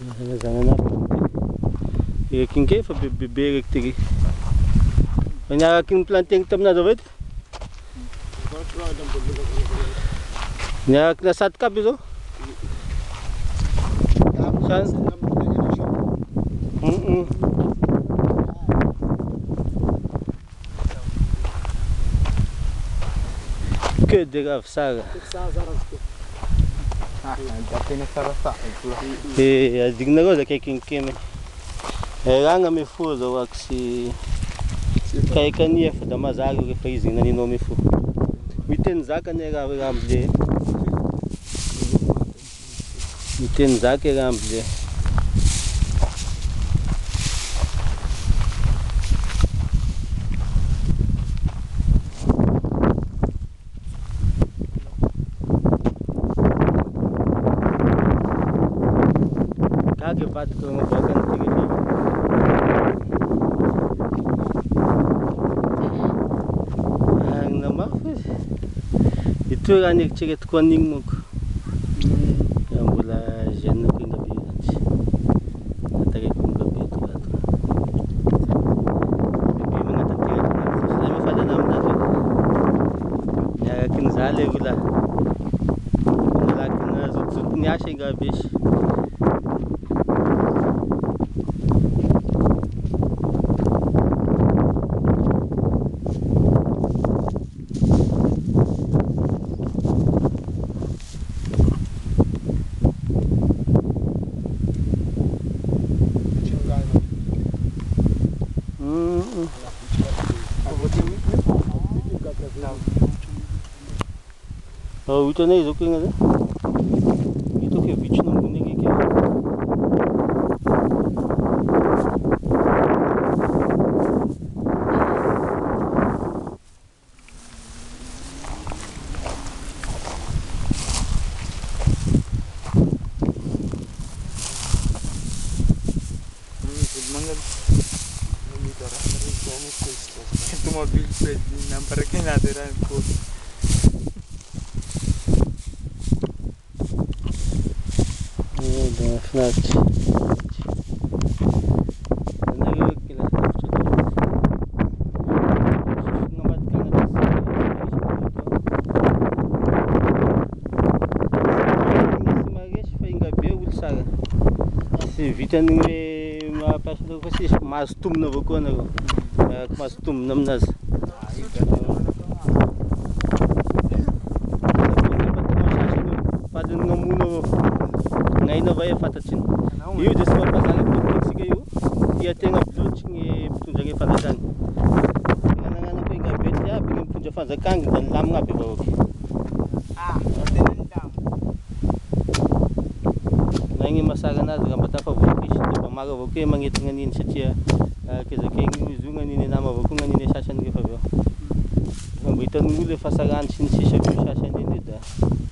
Zanana kinke fa bebe rek tiri. Banya kin planting tamna dovet. Nya kna sat kap izo. Chance. Que de grave ça. E digna cosa che kinke. Ranga me fuzo waksi kai kania fa da mazago ke fa izina ni no me fu miten zaka ne ramble miten zaka ramble kage bat ko mo bagan tigi itu kan yang ceket kuning muk yang bola jenuh kini bilanci nanti kita ngabe itu lah tu bibi mana tapi sudah me fada nam dah tu ya kini zale bola kini zut ni asy gabish Oh, itu nih zuki nggak ada? Itu kayak beach nunggunya kayak. Itu mobil nampaknya nggak ada kok. Snart. Vitan ni mapas tu kasi mastum na bako na ko mastum namnas padun ngamuno ngai na vai fatachin yu desma pasal putnik sigayu dia tenga bloch ngi punjage fatadan ngana ko inga betya bingin punja faza kang dan lam ngabe bawoki tenan dam nangi masagana daga batafa boki shite pamaga boki mangitingan in sitia keza kengi zungan ni nama bokungan ni shashan ge fabio ngitan ngule fasagan sin shisha shashan ni da